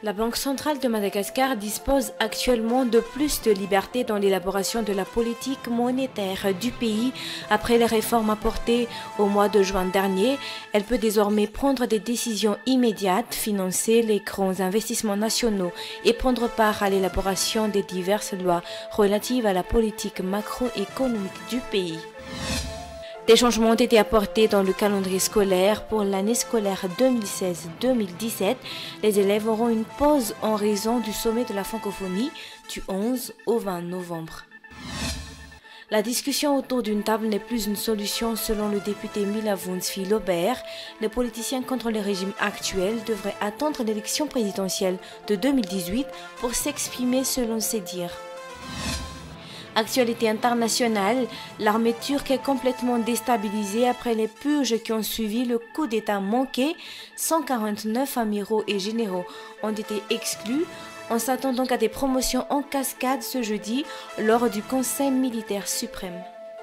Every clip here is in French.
La Banque centrale de Madagascar dispose actuellement de plus de liberté dans l'élaboration de la politique monétaire du pays. Après les réformes apportées au mois de juin dernier, elle peut désormais prendre des décisions immédiates, financer les grands investissements nationaux et prendre part à l'élaboration des diverses lois relatives à la politique macroéconomique du pays. Des changements ont été apportés dans le calendrier scolaire pour l'année scolaire 2016-2017. Les élèves auront une pause en raison du sommet de la francophonie du 11 au 20 novembre. La discussion autour d'une table n'est plus une solution selon le député Milavouns-Philobert. Les politiciens contre le régime actuel devraient attendre l'élection présidentielle de 2018 pour s'exprimer selon ses dires. Actualité internationale, l'armée turque est complètement déstabilisée après les purges qui ont suivi le coup d'État manqué. 149 amiraux et généraux ont été exclus. On s'attend donc à des promotions en cascade ce jeudi lors du Conseil militaire suprême.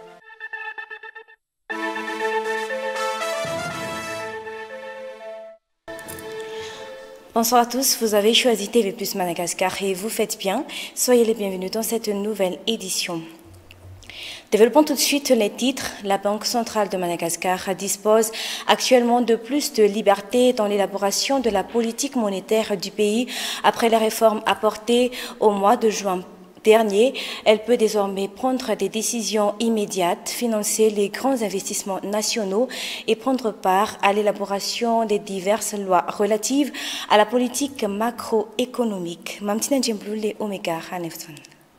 Bonsoir à tous, vous avez choisi TV+ Madagascar et vous faites bien. Soyez les bienvenus dans cette nouvelle édition. Développons tout de suite les titres. La Banque centrale de Madagascar dispose actuellement de plus de liberté dans l'élaboration de la politique monétaire du pays. Après les réformes apportées au mois de juin dernier, elle peut désormais prendre des décisions immédiates, financer les grands investissements nationaux et prendre part à l'élaboration des diverses lois relatives à la politique macroéconomique. Mamtina Djemblou, Omega Hanefton.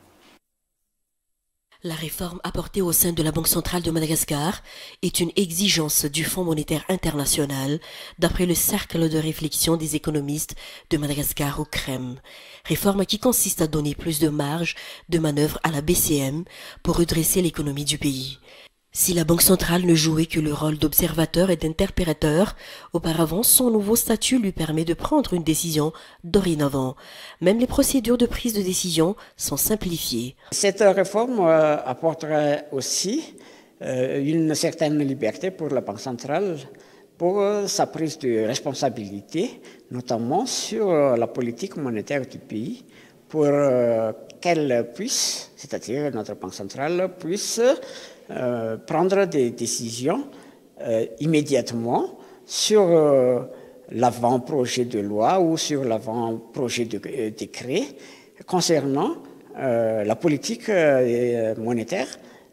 La réforme apportée au sein de la Banque centrale de Madagascar est une exigence du Fonds monétaire international, d'après le cercle de réflexion des économistes de Madagascar au CREM. Réforme qui consiste à donner plus de marge de manœuvre à la BCM pour redresser l'économie du pays. Si la Banque centrale ne jouait que le rôle d'observateur et d'interprétateur, auparavant son nouveau statut lui permet de prendre une décision dorénavant. Même les procédures de prise de décision sont simplifiées. Cette réforme apportera aussi une certaine liberté pour la Banque centrale pour sa prise de responsabilité, notamment sur la politique monétaire du pays, pour qu'elle puisse, c'est-à-dire notre Banque centrale, puisse prendre des décisions immédiatement sur l'avant-projet de loi ou sur l'avant-projet de décret concernant la politique monétaire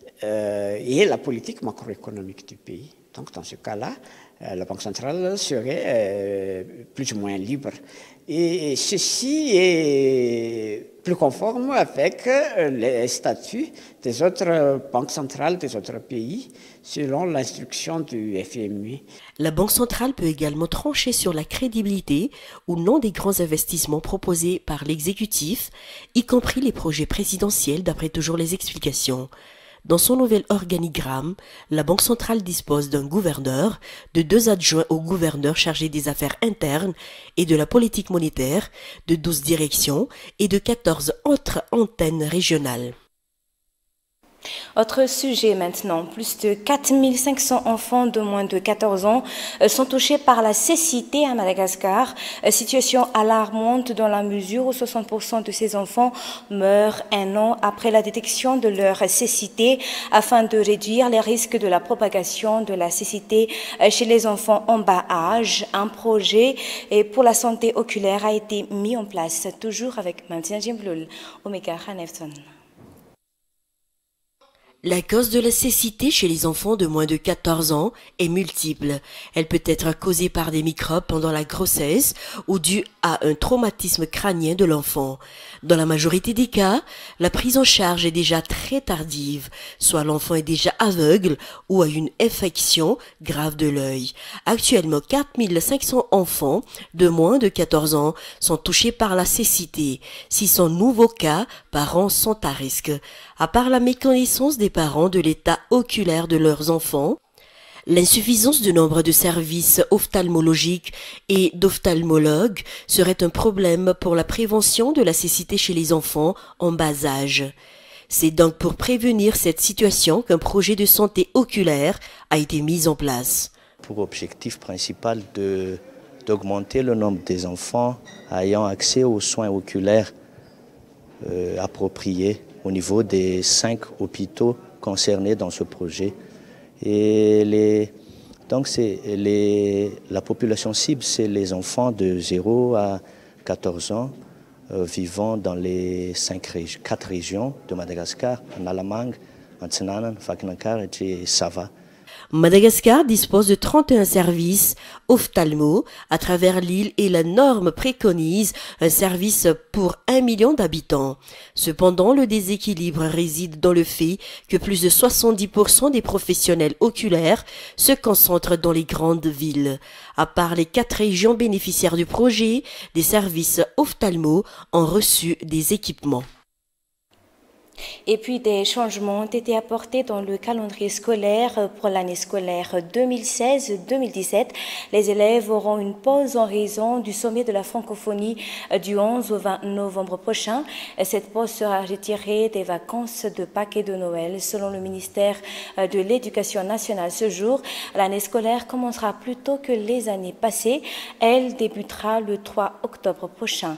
et la politique macroéconomique du pays. Donc dans ce cas-là, la Banque centrale serait plus ou moins libre. Et ceci est plus conforme avec les statuts des autres banques centrales des autres pays, selon l'instruction du FMI. La Banque centrale peut également trancher sur la crédibilité ou non des grands investissements proposés par l'exécutif, y compris les projets présidentiels, d'après toujours les explications. Dans son nouvel organigramme, la Banque centrale dispose d'un gouverneur, de 2 adjoints au gouverneur chargés des affaires internes et de la politique monétaire, de 12 directions et de 14 autres antennes régionales. Autre sujet maintenant, plus de 4500 enfants de moins de 14 ans sont touchés par la cécité à Madagascar. Situation alarmante dans la mesure où 60% de ces enfants meurent un an après la détection de leur cécité. Afin de réduire les risques de la propagation de la cécité chez les enfants en bas âge, un projet pour la santé oculaire a été mis en place, toujours avec Mamtina Djemblou, Omega Hanefton. La cause de la cécité chez les enfants de moins de 14 ans est multiple. Elle peut être causée par des microbes pendant la grossesse ou due à un traumatisme crânien de l'enfant. Dans la majorité des cas, la prise en charge est déjà très tardive, soit l'enfant est déjà aveugle ou a une infection grave de l'œil. Actuellement, 4500 enfants de moins de 14 ans sont touchés par la cécité. 600 nouveaux cas par an sont à risque. À part la méconnaissance des parents de l'état oculaire de leurs enfants, l'insuffisance du nombre de services ophtalmologiques et d'ophtalmologues serait un problème pour la prévention de la cécité chez les enfants en bas âge. C'est donc pour prévenir cette situation qu'un projet de santé oculaire a été mis en place. Pour objectif principal de d'augmenter le nombre des enfants ayant accès aux soins oculaires appropriés au niveau des 5 hôpitaux concernés dans ce projet. Et donc la population cible, c'est les enfants de 0 à 14 ans vivant dans les 4 régions de Madagascar, en Alamang, en Tsinana, Vakinankar et Sava. Madagascar dispose de 31 services ophtalmo à travers l'île et la norme préconise un service pour 1 million d'habitants. Cependant, le déséquilibre réside dans le fait que plus de 70% des professionnels oculaires se concentrent dans les grandes villes. À part les 4 régions bénéficiaires du projet, des services ophtalmo ont reçu des équipements. Et puis des changements ont été apportés dans le calendrier scolaire pour l'année scolaire 2016-2017. Les élèves auront une pause en raison du sommet de la francophonie du 11 au 20 novembre prochain. Cette pause sera retirée des vacances de Pâques et de Noël. Selon le ministère de l'Éducation nationale, ce jour, l'année scolaire commencera plus tôt que les années passées. Elle débutera le 3 octobre prochain.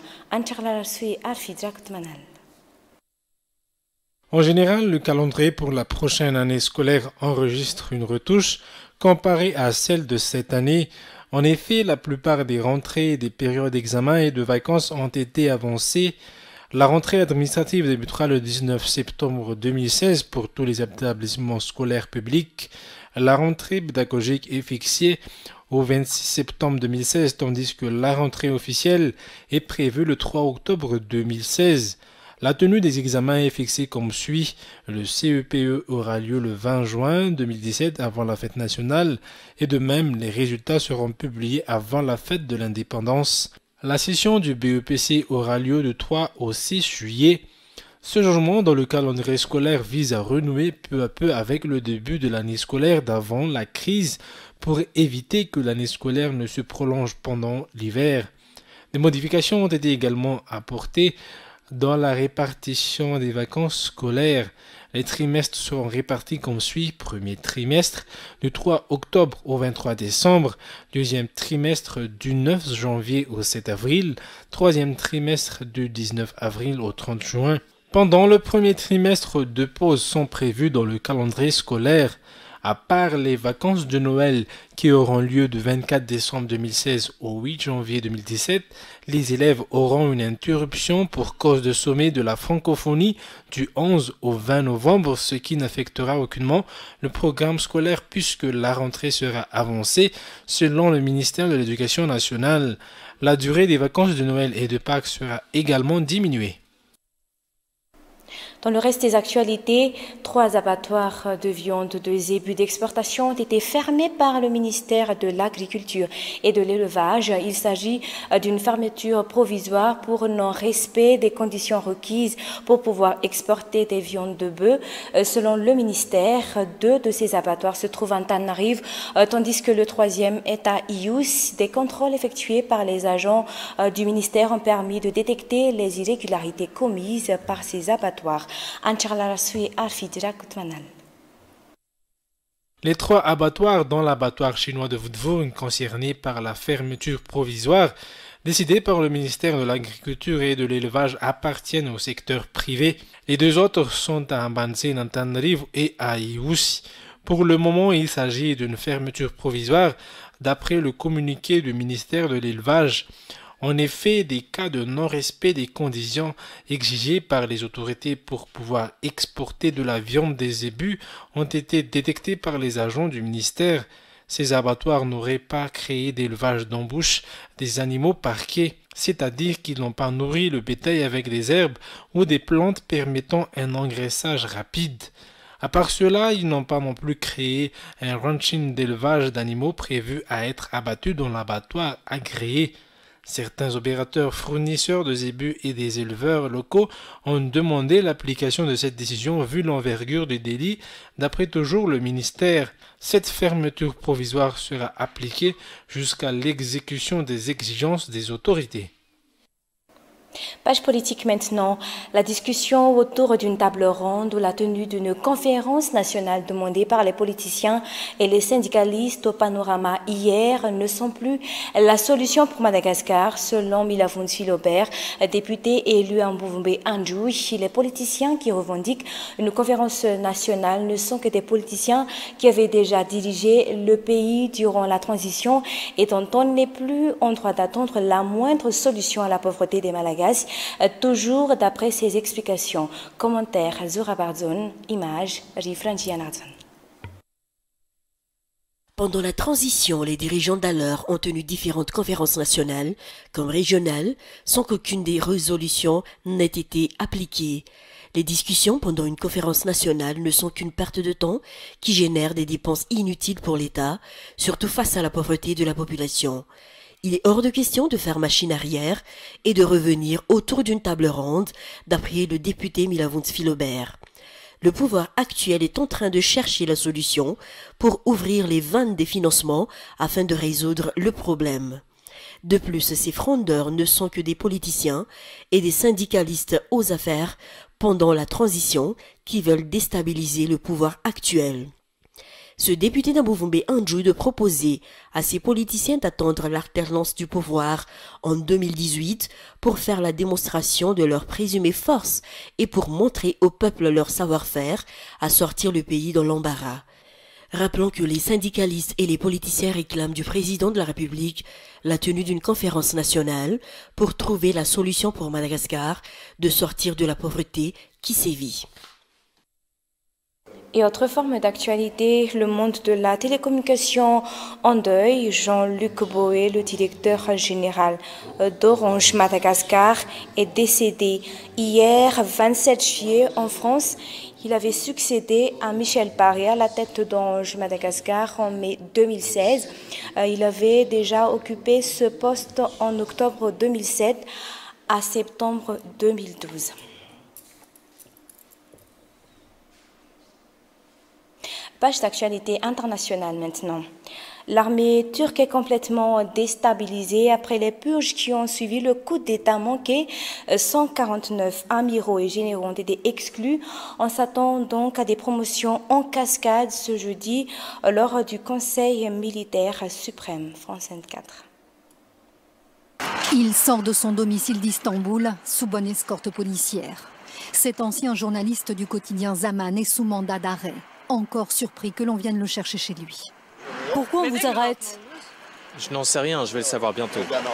En général, le calendrier pour la prochaine année scolaire enregistre une retouche comparée à celle de cette année. En effet, la plupart des rentrées, des périodes d'examen et de vacances ont été avancées. La rentrée administrative débutera le 19 septembre 2016 pour tous les établissements scolaires publics. La rentrée pédagogique est fixée au 26 septembre 2016, tandis que la rentrée officielle est prévue le 3 octobre 2016. La tenue des examens est fixée comme suit. Le CEPE aura lieu le 20 juin 2017 avant la fête nationale et de même les résultats seront publiés avant la fête de l'indépendance. La session du BEPC aura lieu du 3 au 6 juillet. Ce changement dans le calendrier scolaire vise à renouer peu à peu avec le début de l'année scolaire d'avant la crise pour éviter que l'année scolaire ne se prolonge pendant l'hiver. Des modifications ont été également apportées dans la répartition des vacances scolaires. Les trimestres seront répartis comme suit. Premier trimestre du 3 octobre au 23 décembre, deuxième trimestre du 9 janvier au 7 avril, troisième trimestre du 19 avril au 30 juin. Pendant le premier trimestre, 2 pauses sont prévues dans le calendrier scolaire. À part les vacances de Noël qui auront lieu du 24 décembre 2016 au 8 janvier 2017, les élèves auront une interruption pour cause de sommet de la francophonie du 11 au 20 novembre, ce qui n'affectera aucunement le programme scolaire puisque la rentrée sera avancée selon le ministère de l'Éducation nationale. La durée des vacances de Noël et de Pâques sera également diminuée. Dans le reste des actualités, 3 abattoirs de viande de zébu d'exportation ont été fermés par le ministère de l'Agriculture et de l'Élevage. Il s'agit d'une fermeture provisoire pour non-respect des conditions requises pour pouvoir exporter des viandes de bœuf. Selon le ministère, 2 de ces abattoirs se trouvent en Tanarive, tandis que le 3e est à Ius. Des contrôles effectués par les agents du ministère ont permis de détecter les irrégularités commises par ces abattoirs. Les 3 abattoirs, dont l'abattoir chinois de Voudvourne concernés par la fermeture provisoire décidée par le ministère de l'Agriculture et de l'Élevage, appartiennent au secteur privé. Les 2 autres sont à Ambansé, en Tanarive et à Iusi. Pour le moment, il s'agit d'une fermeture provisoire d'après le communiqué du ministère de l'Élevage. En effet, des cas de non-respect des conditions exigées par les autorités pour pouvoir exporter de la viande des zébus ont été détectés par les agents du ministère. Ces abattoirs n'auraient pas créé d'élevage d'embouche des animaux parqués, c'est-à-dire qu'ils n'ont pas nourri le bétail avec des herbes ou des plantes permettant un engraissage rapide. À part cela, ils n'ont pas non plus créé un ranching d'élevage d'animaux prévu à être abattu dans l'abattoir agréé. Certains opérateurs fournisseurs de zébus et des éleveurs locaux ont demandé l'application de cette décision vu l'envergure du délit. D'après toujours le ministère, cette fermeture provisoire sera appliquée jusqu'à l'exécution des exigences des autorités. Page politique maintenant. La discussion autour d'une table ronde ou la tenue d'une conférence nationale demandée par les politiciens et les syndicalistes au panorama hier ne sont plus la solution pour Madagascar, selon Milavun Philobert, député élu en Bouvumbe-Andjoui. Les politiciens qui revendiquent une conférence nationale ne sont que des politiciens qui avaient déjà dirigé le pays durant la transition et dont on n'est plus en droit d'attendre la moindre solution à la pauvreté des Malagasy. Toujours d'après ses explications. Commentaire Zora Barzon, image Rifranji Anardon. Pendant la transition, les dirigeants d'alors ont tenu différentes conférences nationales comme régionales sans qu'aucune des résolutions n'ait été appliquée. Les discussions pendant une conférence nationale ne sont qu'une perte de temps qui génère des dépenses inutiles pour l'État, surtout face à la pauvreté de la population. Il est hors de question de faire machine arrière et de revenir autour d'une table ronde, d'après le député Milavun Philobert. Le pouvoir actuel est en train de chercher la solution pour ouvrir les vannes des financements afin de résoudre le problème. De plus, ces frondeurs ne sont que des politiciens et des syndicalistes aux affaires pendant la transition qui veulent déstabiliser le pouvoir actuel. Ce député d'Ambouvumbe-Andjoui de proposer à ces politiciens d'attendre l'alternance du pouvoir en 2018 pour faire la démonstration de leur présumée force et pour montrer au peuple leur savoir-faire à sortir le pays dans l'embarras. Rappelons que les syndicalistes et les politiciens réclament du président de la République la tenue d'une conférence nationale pour trouver la solution pour Madagascar de sortir de la pauvreté qui sévit. Et autre forme d'actualité, le monde de la télécommunication en deuil. Jean-Luc Boé, le directeur général d'Orange Madagascar, est décédé hier 27 juillet en France. Il avait succédé à Michel Paré à la tête d'Orange Madagascar en mai 2016. Il avait déjà occupé ce poste en octobre 2007 à septembre 2012. Page d'actualité internationale maintenant. L'armée turque est complètement déstabilisée après les purges qui ont suivi le coup d'État manqué. 149 amiraux et généraux ont été exclus. On s'attend donc à des promotions en cascade ce jeudi lors du Conseil militaire suprême. France 24. Il sort de son domicile d'Istanbul sous bonne escorte policière. Cet ancien journaliste du quotidien Zaman est sous mandat d'arrêt. Encore surpris que l'on vienne le chercher chez lui. Pourquoi on vous arrête? Je n'en sais rien, je vais le savoir bientôt.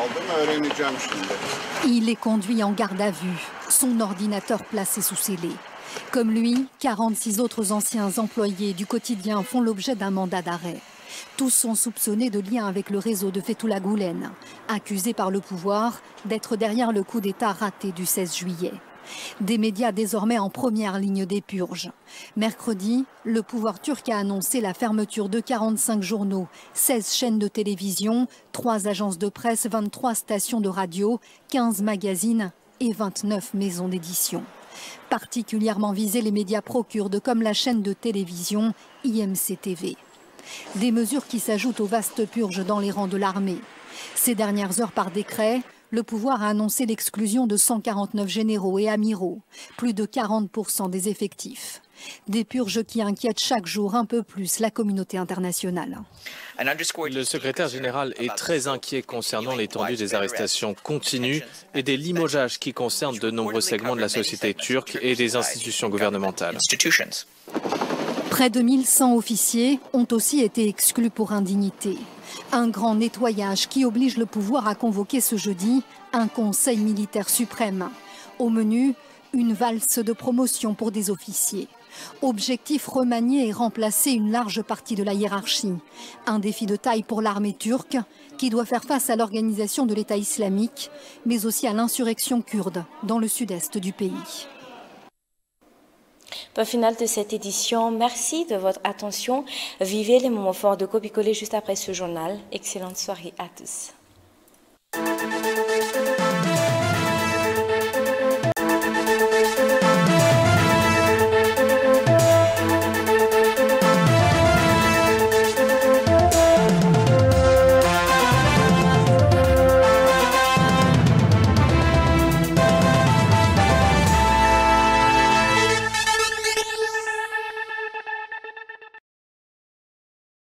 Il est conduit en garde à vue, son ordinateur placé sous scellé. Comme lui, 46 autres anciens employés du quotidien font l'objet d'un mandat d'arrêt. Tous sont soupçonnés de lien avec le réseau de Fethullah Gülen, accusé par le pouvoir d'être derrière le coup d'État raté du 16 juillet. Des médias désormais en première ligne des purges. Mercredi, le pouvoir turc a annoncé la fermeture de 45 journaux, 16 chaînes de télévision, 3 agences de presse, 23 stations de radio, 15 magazines et 29 maisons d'édition. Particulièrement visés les médias pro-kurdes comme la chaîne de télévision IMC TV. Des mesures qui s'ajoutent aux vastes purges dans les rangs de l'armée. Ces dernières heures, par décret, le pouvoir a annoncé l'exclusion de 149 généraux et amiraux, plus de 40% des effectifs. Des purges qui inquiètent chaque jour un peu plus la communauté internationale. Le secrétaire général est très inquiet concernant l'étendue des arrestations continues et des limogeages qui concernent de nombreux segments de la société turque et des institutions gouvernementales. Près de 1100 officiers ont aussi été exclus pour indignité. Un grand nettoyage qui oblige le pouvoir à convoquer ce jeudi un conseil militaire suprême. Au menu, une valse de promotion pour des officiers. Objectif, remanier et remplacer une large partie de la hiérarchie. Un défi de taille pour l'armée turque qui doit faire face à l'organisation de l'État islamique, mais aussi à l'insurrection kurde dans le sud-est du pays. Au final de cette édition, merci de votre attention. Vivez les moments forts de Copier-Coller juste après ce journal. Excellente soirée à tous.